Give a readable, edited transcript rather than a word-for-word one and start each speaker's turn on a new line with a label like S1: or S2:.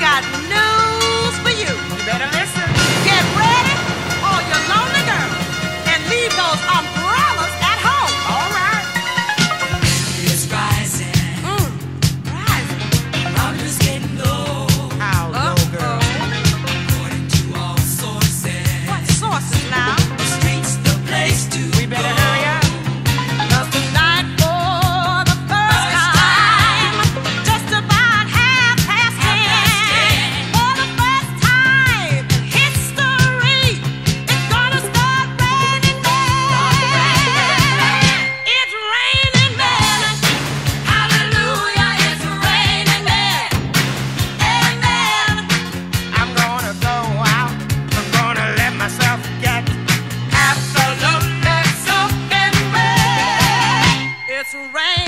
S1: got news for you.
S2: You better listen.
S1: Get ready, all you lonely girls, and leave those umbrellas at home.
S2: All right.
S3: It's rising.
S1: Rising.
S3: Problems getting low.
S2: How low, girl?
S3: According to all sources.
S1: What sources now?
S3: The streets the place to
S2: We better hurry up.
S1: 'Cause tonight for the first time, just about 10:30, for the first time in history, it's gonna start raining men. It's raining men. Hallelujah, it's raining men. Amen.
S2: I'm gonna go out. I'm gonna let myself get absolutely soaking wet.
S1: It's raining.